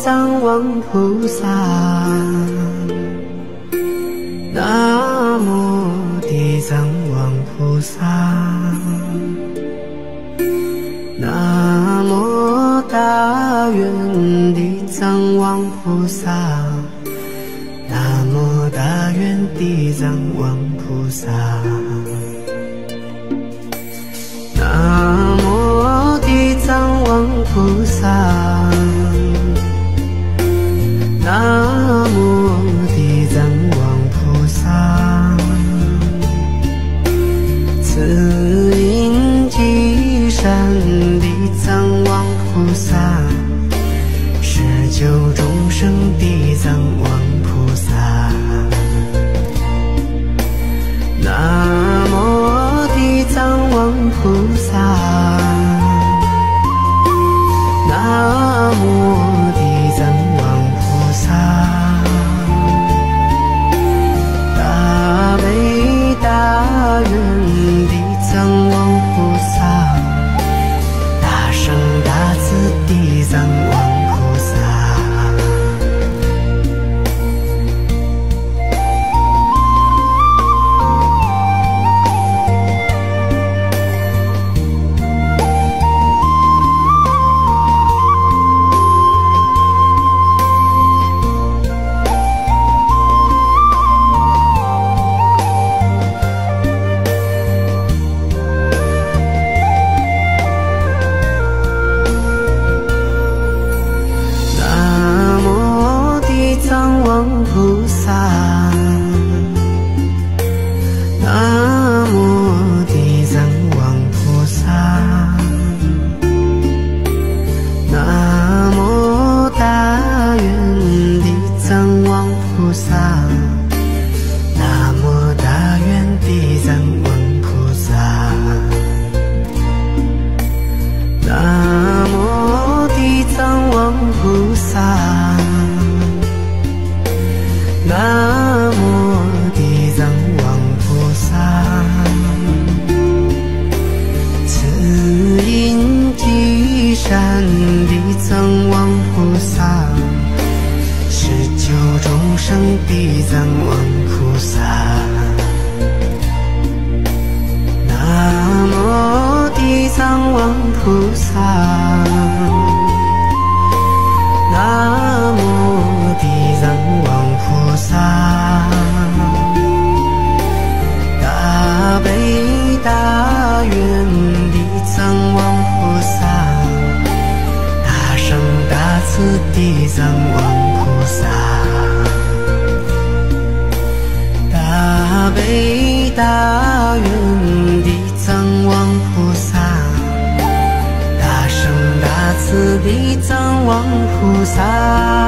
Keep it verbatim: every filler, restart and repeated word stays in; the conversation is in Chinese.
藏王菩萨，南无地藏王菩萨，南无大愿地藏王菩萨，南无大愿地藏王菩萨，南无地藏王菩萨，南无地藏王菩萨，慈音积善地藏王菩萨，施救众生地藏王菩萨，南无地藏王菩萨，南无地藏王菩萨，大悲大愿地藏王菩萨，大圣大慈地藏王菩萨。菩萨，南无地藏王菩萨，南无大愿地藏王菩萨，南无大愿地藏王菩萨，南无地藏王菩萨，南无地藏王菩萨，慈音积善地藏王菩萨，施救众生地藏王菩萨，南无地藏王菩萨，南无地藏王菩萨，大悲大愿地藏王菩萨，大圣大慈地藏王菩萨，大悲大愿地藏王菩萨，大圣大慈地藏王菩萨。